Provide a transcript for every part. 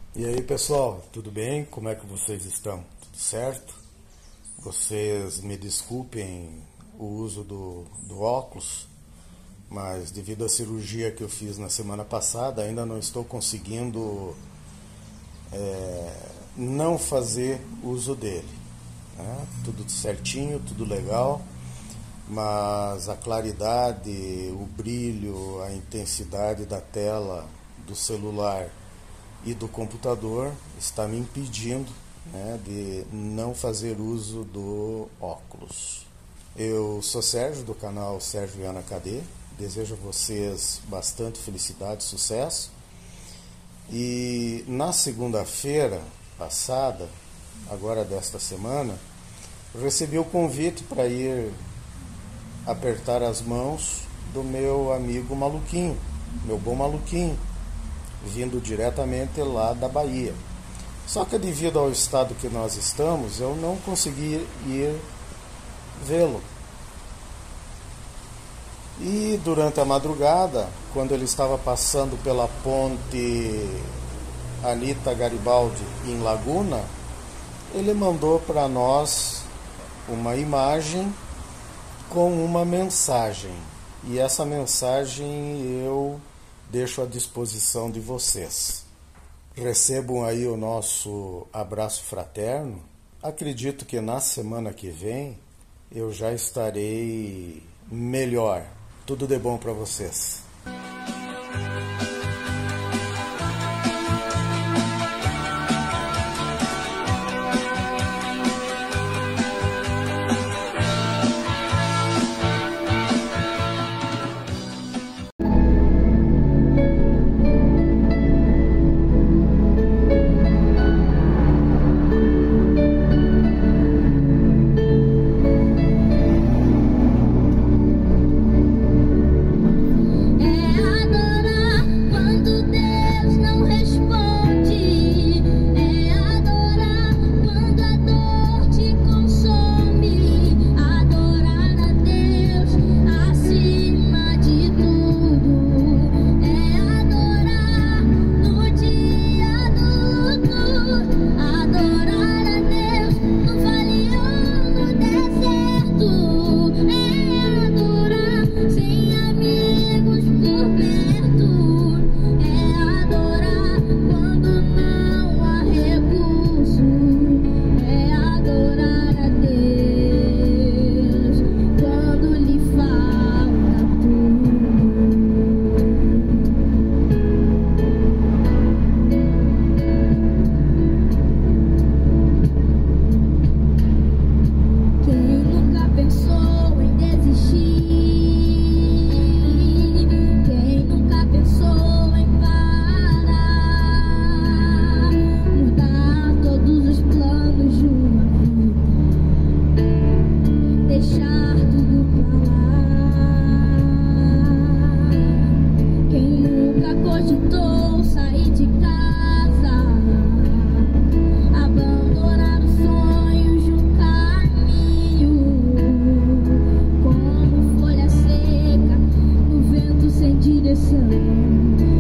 E aí pessoal, tudo bem? Como é que vocês estão? Tudo certo? Vocês me desculpem o uso do óculos, mas devido à cirurgia que eu fiz na semana passada, ainda não estou conseguindo não fazer uso dele, né? Tudo certinho, tudo legal, mas a claridade, o brilho, a intensidade da tela do celular e do computador está me impedindo, né, de não fazer uso do óculos. Eu sou Sérgio, do canal Sérgio Viana KD, desejo a vocês bastante felicidade e sucesso. E na segunda-feira passada, agora desta semana, eu recebi o convite para ir apertar as mãos do meu amigo Maluquinho, meu bom Maluquinho, vindo diretamente lá da Bahia. Só que devido ao estado que nós estamos, eu não consegui ir vê-lo. E durante a madrugada, quando ele estava passando pela ponte Anita Garibaldi em Laguna, ele mandou para nós uma imagem com uma mensagem. E essa mensagem eu deixo à disposição de vocês. Recebam aí o nosso abraço fraterno. Acredito que na semana que vem eu já estarei melhor. Tudo de bom para vocês.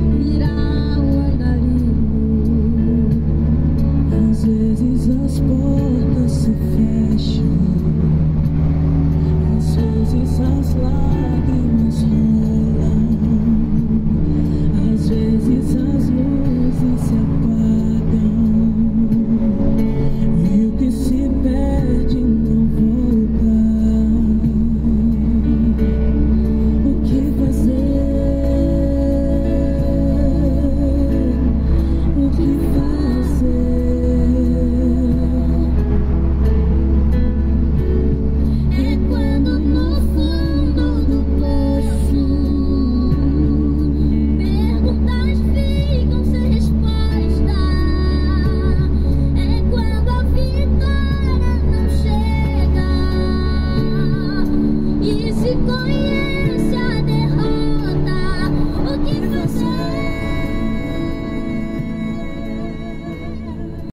Às vezes as portas